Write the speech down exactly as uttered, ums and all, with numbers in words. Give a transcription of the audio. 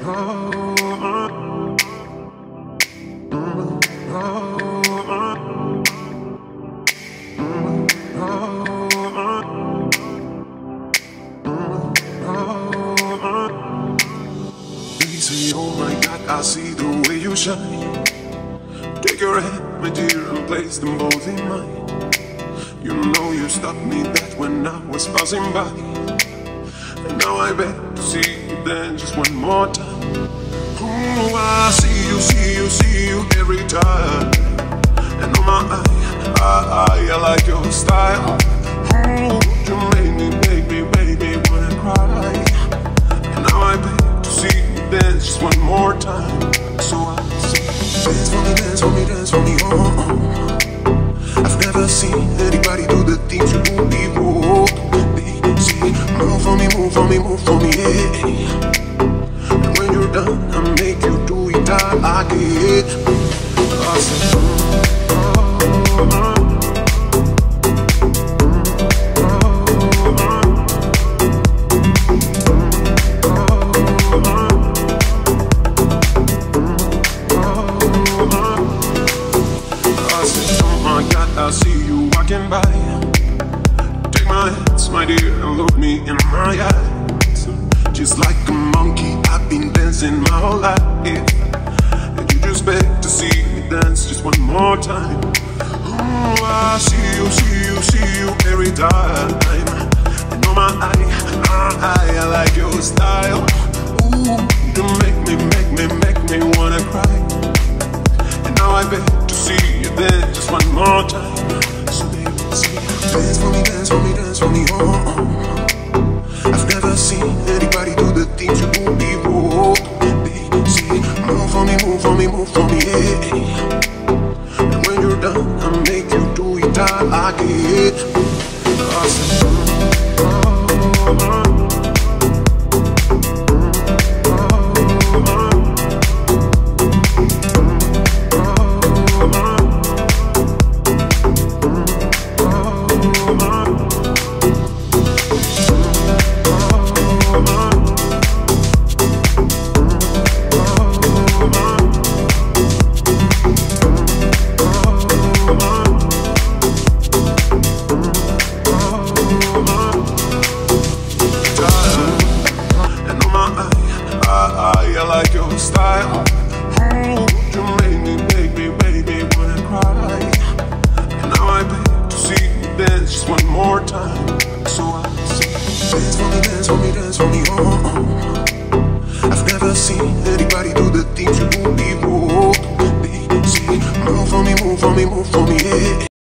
Say, oh my God, I see the way you shine. Take your hand, my dear, and place them both in mine. You know you stopped me that when I was passing by, and now I beg to see you then just one more time. Oh, I see you, see you, see you every time. And oh my, I, I, I like your style. Oh, you make me, make me, make me wanna cry. And now I beg to see you dance just one more time. So I say, dance for me, dance for me, dance for me, oh, oh. I've never seen anybody do the things you do before. They say, move for me, move for me, move for me, yeah. And when you're done, I make you do it all again. I say, oh, oh, oh. I see you walking by. Take my hands, my dear, and look me in my eyes. Just like a monkey, I've been dancing my whole life. And you just beg to see me dance just one more time. Oh, I see you, see you, see you every time. And oh my, I, I, I like your style. Ooh, you make me, make me, make me wanna cry. And now I beg to see you dance just one more time. So they will say, dance for me, dance for me, dance for me, oh, oh. I've never seen anybody do the things you do before. They say, move for me, move for me, move for me, yeah. And when you're done, I make you do it all again. I say, oh, oh, oh. I like your style. Oh, you make me, make me, make me wanna cry. And now I beg to see you dance just one more time. So I say, dance for me, dance for me, dance for me, oh, oh. I've never seen anybody do the things you do before. They say, move for me, move for me, move for me, yeah.